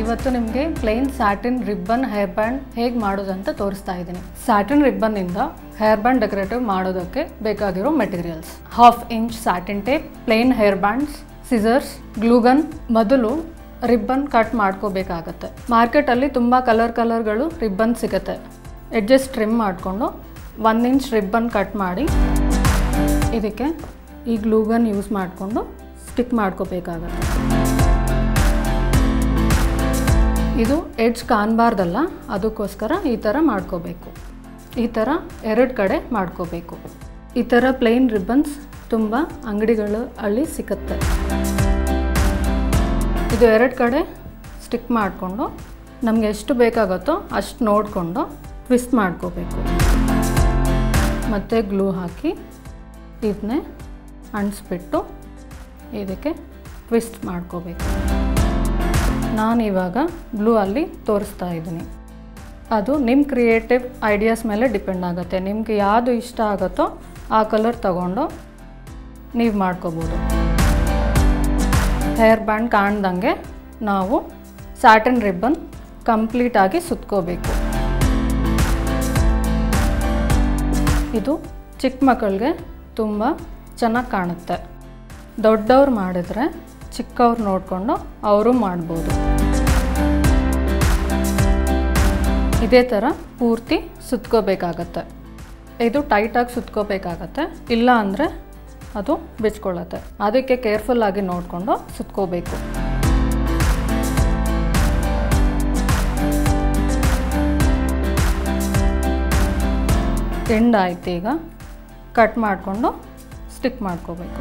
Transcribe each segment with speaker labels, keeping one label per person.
Speaker 1: ಇವತ್ತು ನಿಮಗೆ plain satin ribbon hair band ಹೇಗೆ ಮಾಡೋದಂತ ತೋರಿಸ್ತಾ ಇದ್ದೀನಿ. ಸ್ಯಾಟಿನ್ ರಿಬ್ಬನ್ ಇಂದ ಹೇರ್ ಬ್ಯಾಂಡ್ ಡೆಕೋರೇಟಿವ್ ಮಾಡೋದಕ್ಕೆ ಬೇಕಾಗಿರೋ materials: 1/2 inch satin tape, plain hair bands, scissors, glue gun. ಮೊದಲು ರಿಬ್ಬನ್ ಕಟ್ ಮಾಡ್ಕೋಬೇಕಾಗತ್ತೆ. ಮಾರ್ಕೆಟಲ್ಲಿ ತುಂಬ ಕಲರ್ಗಳು ರಿಬ್ಬನ್ ಸಿಗುತ್ತೆ. ಎಡ್ಜಸ್ ಟ್ರಿಮ್ ಮಾಡಿಕೊಂಡು 1 ಇಂಚ್ ರಿಬ್ಬನ್ ಕಟ್ ಮಾಡಿ ಇದಕ್ಕೆ ಈ ಗ್ಲೂಗನ್ ಯೂಸ್ ಮಾಡಿಕೊಂಡು ಸ್ಟಿಕ್ ಮಾಡ್ಕೋಬೇಕಾಗತ್ತೆ. ಇದು ಎಡ್ಜ್ ಕಾಣಬಾರ್ದಲ್ಲ, ಅದಕ್ಕೋಸ್ಕರ ಈ ಥರ ಮಾಡ್ಕೋಬೇಕು. ಈ ಥರ 2 ಕಡೆ ಮಾಡ್ಕೋಬೇಕು. ಈ ಥರ ಪ್ಲೇನ್ ರಿಬ್ಬನ್ಸ್ ತುಂಬ ಅಂಗಡಿಗಳಲ್ಲಿ ಸಿಗುತ್ತೆ. ಇದು 2 ಕಡೆ ಸ್ಟಿಕ್ ಮಾಡಿಕೊಂಡು ನಮಗೆ ಎಷ್ಟು ಬೇಕಾಗುತ್ತೋ ಅಷ್ಟು ನೋಡಿಕೊಂಡು ಟ್ವಿಸ್ಟ್ ಮಾಡ್ಕೋಬೇಕು. ಮತ್ತು ಗ್ಲೂ ಹಾಕಿ ಇದನ್ನೇ ಅಂಟಿಸ್ಬಿಟ್ಟು ಇದಕ್ಕೆ ಟ್ವಿಸ್ಟ್ ಮಾಡ್ಕೋಬೇಕು. ನಾನಿವಾಗ ಬ್ಲೂ ಅಲ್ಲಿ ತೋರಿಸ್ತಾ ಇದ್ದೀನಿ. ಅದು ನಿಮ್ಮ ಕ್ರಿಯೇಟಿವ್ ಐಡಿಯಾಸ್ ಮೇಲೆ ಡಿಪೆಂಡ್ ಆಗುತ್ತೆ. ನಿಮಗೆ ಯಾವುದು ಇಷ್ಟ ಆಗುತ್ತೋ ಆ ಕಲರ್ ತಗೊಂಡು ನೀವು ಮಾಡ್ಕೋಬೋದು. ಹೇರ್ ಬ್ಯಾಂಡ್ ಕಾಣ್ದಂಗೆ ನಾವು ಸ್ಯಾಟಿನ್ ರಿಬ್ಬನ್ ಕಂಪ್ಲೀಟಾಗಿ ಸುತ್ಕೋಬೇಕು. ಇದು ಚಿಕ್ಕ ಮಕ್ಕಳಿಗೆ ತುಂಬ ಚೆನ್ನಾಗಿ ಕಾಣುತ್ತೆ. ದೊಡ್ಡವ್ರು ಮಾಡಿದರೆ ಚಿಕ್ಕವ್ರು ನೋಡಿಕೊಂಡು ಅವರು ಮಾಡ್ಬೋದು. ಇದೇ ಥರ ಪೂರ್ತಿ ಸುತ್ಕೋಬೇಕಾಗತ್ತೆ. ಇದು ಟೈಟಾಗಿ ಸುತ್ಕೋಬೇಕಾಗತ್ತೆ, ಇಲ್ಲ ಅಂದರೆ ಅದು ಬಿಚ್ಕೊಳ್ಳುತ್ತೆ. ಅದಕ್ಕೆ ಕೇರ್ಫುಲ್ಲಾಗಿ ನೋಡಿಕೊಂಡು ಸುತ್ಕೋಬೇಕು. ಎಂಡ್ ಆಯ್ತು. ಈಗ ಕಟ್ ಮಾಡಿಕೊಂಡು ಸ್ಟಿಕ್ ಮಾಡ್ಕೋಬೇಕು.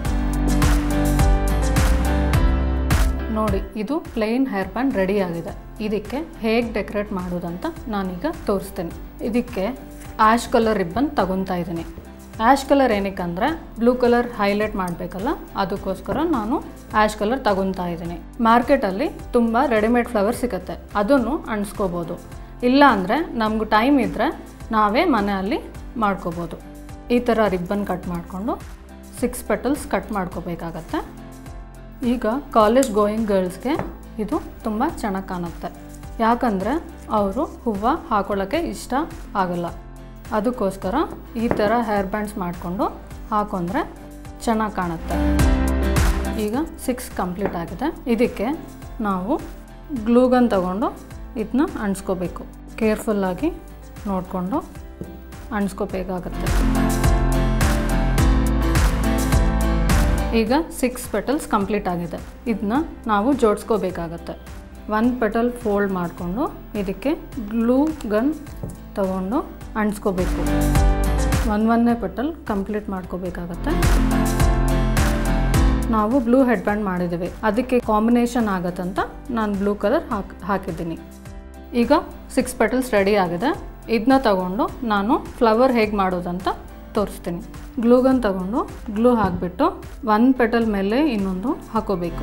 Speaker 1: ನೋಡಿ, ಇದು ಪ್ಲೇನ್ ಹೇರ್ ಬ್ಯಾಂಡ್ ರೆಡಿ ಆಗಿದೆ. ಇದಕ್ಕೆ ಹೇಗೆ ಡೆಕೋರೇಟ್ ಮಾಡೋದಂತ ನಾನೀಗ ತೋರಿಸ್ತೀನಿ. ಇದಕ್ಕೆ ಆ್ಯಶ್ ಕಲರ್ ರಿಬ್ಬನ್ ತಗೊತಾ ಇದ್ದೀನಿ. ಆ್ಯಶ್ ಕಲರ್ ಏನಕ್ಕಂದರೆ ಬ್ಲೂ ಕಲರ್ ಹೈಲೈಟ್ ಮಾಡಬೇಕಲ್ಲ, ಅದಕ್ಕೋಸ್ಕರ ನಾನು ಆ್ಯಶ್ ಕಲರ್ ತಗೊತಾ ಇದ್ದೀನಿ. ಮಾರ್ಕೆಟಲ್ಲಿ ತುಂಬ ರೆಡಿಮೇಡ್ ಫ್ಲವರ್ ಸಿಗುತ್ತೆ, ಅದನ್ನು ಅಂಟಿಸ್ಕೋಬೋದು. ಇಲ್ಲ ಅಂದರೆ ನಮ್ಗೆ ಟೈಮ್ ಇದ್ದರೆ ನಾವೇ ಮನೆಯಲ್ಲಿ ಮಾಡ್ಕೋಬೋದು. ಈ ಥರ ರಿಬ್ಬನ್ ಕಟ್ ಮಾಡಿಕೊಂಡು 6 ಪೆಟಲ್ಸ್ ಕಟ್ ಮಾಡ್ಕೋಬೇಕಾಗತ್ತೆ. ಈಗ ಕಾಲೇಜ್ ಗೋಯಿಂಗ್ ಗರ್ಲ್ಸ್ಗೆ ಇದು ತುಂಬ ಚೆನ್ನಾಗಿ ಕಾಣುತ್ತೆ. ಯಾಕಂದರೆ ಅವರು ಹೂವು ಹಾಕೊಳ್ಳೋಕ್ಕೆ ಇಷ್ಟ ಆಗಲ್ಲ. ಅದಕ್ಕೋಸ್ಕರ ಈ ಥರ ಹೇರ್ ಬ್ಯಾಂಡ್ಸ್ ಮಾಡಿಕೊಂಡು ಹಾಕೊಂಡ್ರೆ ಚೆನ್ನಾಗಿ ಕಾಣುತ್ತೆ. ಈಗ 6 ಕಂಪ್ಲೀಟ್ ಆಗಿದೆ. ಇದಕ್ಕೆ ನಾವು ಗ್ಲೂಗನ್ ತಗೊಂಡು ಇದನ್ನ ಅಂಟಿಸ್ಕೋಬೇಕು. ಕೇರ್ಫುಲ್ಲಾಗಿ ನೋಡಿಕೊಂಡು ಅಂಟಿಸ್ಕೋಬೇಕಾಗತ್ತೆ. ಈಗ 6 ಪೆಟಲ್ಸ್ ಕಂಪ್ಲೀಟ್ ಆಗಿದೆ. ಇದನ್ನ ನಾವು ಜೋಡಿಸ್ಕೋಬೇಕಾಗತ್ತೆ. 1 ಪೆಟಲ್ ಫೋಲ್ಡ್ ಮಾಡಿಕೊಂಡು ಇದಕ್ಕೆ ಗ್ಲೂ ಗನ್ ತಗೊಂಡು ಅಂಟಿಸ್ಕೋಬೇಕು. ಒಂದನೇ ಪೆಟಲ್ ಕಂಪ್ಲೀಟ್ ಮಾಡ್ಕೋಬೇಕಾಗತ್ತೆ. ನಾವು ಬ್ಲೂ ಹೆಡ್ ಬ್ಯಾಂಡ್ ಮಾಡಿದ್ದೀವಿ, ಅದಕ್ಕೆ ಕಾಂಬಿನೇಷನ್ ಆಗತ್ತಂತ ನಾನು ಬ್ಲೂ ಕಲರ್ ಹಾಕಿದ್ದೀನಿ. ಈಗ 6 ಪೆಟಲ್ಸ್ ರೆಡಿ ಆಗಿದೆ. ಇದನ್ನ ತಗೊಂಡು ನಾನು ಫ್ಲವರ್ ಹೇಗೆ ಮಾಡೋದಂತ ತೋರಿಸ್ತೀನಿ. ಗ್ಲೂಗನ್ ತಗೊಂಡು ಗ್ಲೂ ಹಾಕಿಬಿಟ್ಟು 1 ಪೆಟಲ್ ಮೇಲೆ ಇನ್ನೊಂದು ಹಾಕೋಬೇಕು.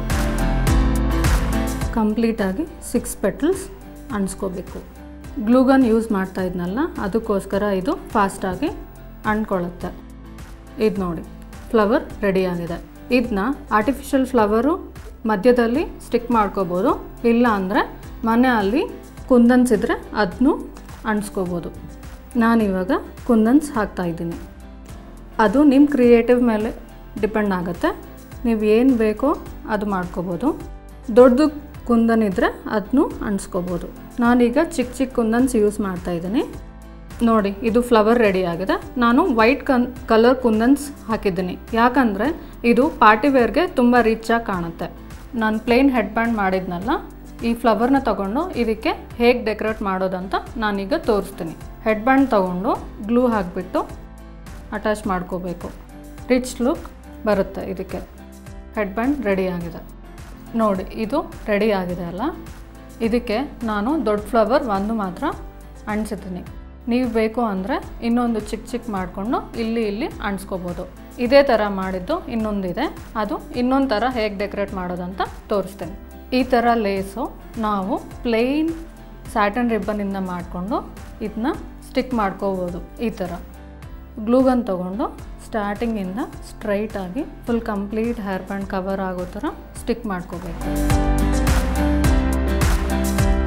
Speaker 1: ಕಂಪ್ಲೀಟಾಗಿ 6 ಪೆಟಲ್ಸ್ ಅಂಟಿಸ್ಕೋಬೇಕು. ಗ್ಲೂಗನ್ ಯೂಸ್ ಮಾಡ್ತಾ ಇದ್ನಲ್ಲ, ಅದಕ್ಕೋಸ್ಕರ ಇದು ಫಾಸ್ಟಾಗಿ ಅಂಟ್ಕೊಳ್ಳುತ್ತೆ. ಇದು ನೋಡಿ, ಫ್ಲವರ್ ರೆಡಿಯಾಗಿದೆ. ಇದನ್ನ ಆರ್ಟಿಫಿಷಿಯಲ್ ಫ್ಲವರು ಮಧ್ಯದಲ್ಲಿ ಸ್ಟಿಕ್ ಮಾಡ್ಕೋಬೋದು, ಇಲ್ಲ ಅಂದರೆ ಮನೆಯಲ್ಲಿ ಕುಂದನ್ಸ್ ಇದ್ದರೆ ಅದನ್ನು ಅಂಟಿಸ್ಕೋಬೋದು. ನಾನಿವಾಗ ಕುಂದನ್ಸ್ ಹಾಕ್ತಾಯಿದ್ದೀನಿ. ಅದು ನಿಮ್ಮ ಕ್ರಿಯೇಟಿವ್ ಮೇಲೆ ಡಿಪೆಂಡ್ ಆಗುತ್ತೆ. ನೀವು ಏನು ಬೇಕೋ ಅದು ಮಾಡ್ಕೋಬೋದು. ದೊಡ್ಡದು ಕುಂದನ್ ಇದ್ದರೆ ಅದನ್ನು ಅಂಟಿಸ್ಕೋಬೋದು. ನಾನೀಗ ಚಿಕ್ಕ ಕುಂದನ್ಸ್ ಯೂಸ್ ಮಾಡ್ತಾಯಿದ್ದೀನಿ. ನೋಡಿ, ಇದು ಫ್ಲವರ್ ರೆಡಿ ಆಗಿದೆ. ನಾನು ವೈಟ್ ಕಲರ್ ಕುಂದನ್ಸ್ ಹಾಕಿದ್ದೀನಿ, ಯಾಕಂದರೆ ಇದು ಪಾರ್ಟಿವೇರ್ಗೆ ತುಂಬ ರಿಚಾಗಿ ಕಾಣುತ್ತೆ. ನಾನು ಪ್ಲೇನ್ ಹೆಡ್ ಬ್ಯಾಂಡ್ ಮಾಡಿದ್ನಲ್ಲ, ಈ ಫ್ಲವರ್ನ ತಗೊಂಡು ಇದಕ್ಕೆ ಹೇಗೆ ಡೆಕೋರೇಟ್ ಮಾಡೋದಂತ ನಾನೀಗ ತೋರಿಸ್ತೀನಿ. ಹೆಡ್ ಬ್ಯಾಂಡ್ ತಗೊಂಡು ಗ್ಲೂ ಹಾಕಿಬಿಟ್ಟು ಅಟ್ಯಾಚ್ ಮಾಡ್ಕೋಬೇಕು. ರಿಚ್ ಲುಕ್ ಬರುತ್ತೆ ಇದಕ್ಕೆ. ಹೆಡ್ ಬ್ಯಾಂಡ್ ರೆಡಿ ಆಗಿದೆ. ನೋಡಿ, ಇದು ರೆಡಿ ಆಗಿದೆ ಅಲ್ಲ. ಇದಕ್ಕೆ ನಾನು ದೊಡ್ಡ ಫ್ಲವರ್ ಒಂದು ಮಾತ್ರ ಅಂಟಿಸಿದ್ದೀನಿ. ನೀವು ಬೇಕು ಅಂದರೆ ಇನ್ನೊಂದು ಚಿಕ್ಕ ಮಾಡಿಕೊಂಡು ಇಲ್ಲಿ ಅಂಟಿಸ್ಕೋಬೋದು. ಇದೇ ಥರ ಮಾಡಿದ್ದು ಇನ್ನೊಂದಿದೆ, ಅದು ಇನ್ನೊಂದು ಥರ ಹೇಗೆ ಡೆಕೋರೇಟ್ ಮಾಡೋದಂತ ತೋರಿಸ್ತೀನಿ. ಈ ಥರ ಲೇಸು ನಾವು ಪ್ಲೇನ್ ಸ್ಯಾಟಿನ್ ರಿಬ್ಬನಿಂದ ಮಾಡಿಕೊಂಡು ಇದನ್ನ ಸ್ಟಿಕ್ ಮಾಡ್ಕೋಬೋದು. ಈ ಥರ ಗ್ಲೂಗನ್ ತಗೊಂಡು ಸ್ಟಾರ್ಟಿಂಗಿಂದ ಸ್ಟ್ರೈಟಾಗಿ full complete hair band cover ಆಗೋ ಥರ ಸ್ಟಿಕ್ ಮಾಡ್ಕೋಬೇಕು.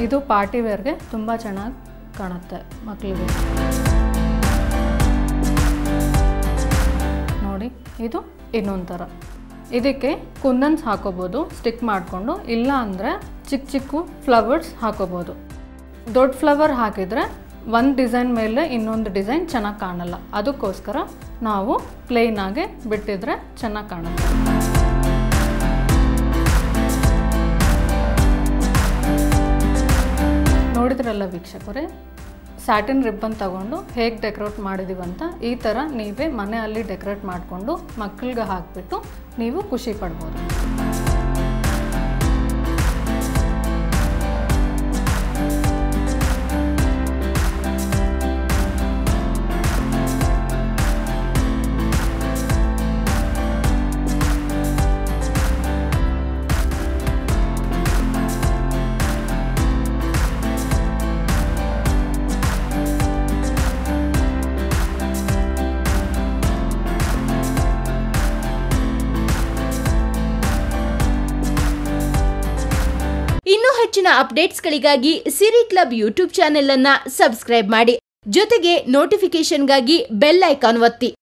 Speaker 1: ಇದು ಪಾರ್ಟಿ ವೇರ್ಗೆ ತುಂಬ ಚೆನ್ನಾಗಿ ಕಾಣುತ್ತೆ ಮಕ್ಕಳಿಗೆ. ನೋಡಿ ಇದು ಇನ್ನೊಂದು ಥರ. ಇದಕ್ಕೆ ಕುಂದನ್ಸ್ ಹಾಕೋಬೋದು ಸ್ಟಿಕ್ ಮಾಡಿಕೊಂಡು, ಇಲ್ಲ ಅಂದರೆ ಚಿಕ್ಕ ಚಿಕ್ಕ ಫ್ಲವರ್ಸ್ ಹಾಕೋಬೋದು. ದೊಡ್ಡ ಫ್ಲವರ್ ಹಾಕಿದರೆ ಒಂದು ಡಿಸೈನ್ ಮೇಲೆ ಇನ್ನೊಂದು ಡಿಸೈನ್ ಚೆನ್ನಾಗಿ ಕಾಣಲ್ಲ, ಅದಕ್ಕೋಸ್ಕರ ನಾವು ಪ್ಲೇನಾಗೆ ಬಿಟ್ಟಿದ್ರೆ ಚೆನ್ನಾಗಿ ಕಾಣುತ್ತೆ. ನೋಡಿದ್ರಲ್ಲ ವೀಕ್ಷಕರೇ, ಸ್ಯಾಟಿನ್ ರಿಬ್ಬನ್ ತಗೊಂಡು ಹೇಗೆ ಡೆಕೋರೇಟ್ ಮಾಡಿದೀವಂತ. ಈ ಥರ ನೀವೇ ಮನೆಯಲ್ಲಿ ಡೆಕೋರೇಟ್ ಮಾಡಿಕೊಂಡು ಮಕ್ಕಳಿಗೆ ಹಾಕಿಬಿಟ್ಟು ನೀವು ಖುಷಿ ಪಡ್ಬೋದು.
Speaker 2: ಇನ್ನೂ ಹೆಚ್ಚಿನ ಅಪ್ಡೇಟ್ಸ್ಗಳಿಗಾಗಿ ಸಿರಿ ಕ್ಲಬ್ ಯೂಟ್ಯೂಬ್ ಚಾನೆಲ್ ಅನ್ನು ಸಬ್ಸ್ಕ್ರೈಬ್ ಮಾಡಿ. ಜೊತೆಗೆ ನೋಟಿಫಿಕೇಶನ್ಗಾಗಿ ಬೆಲ್ ಐಕಾನ್ ಒತ್ತಿ.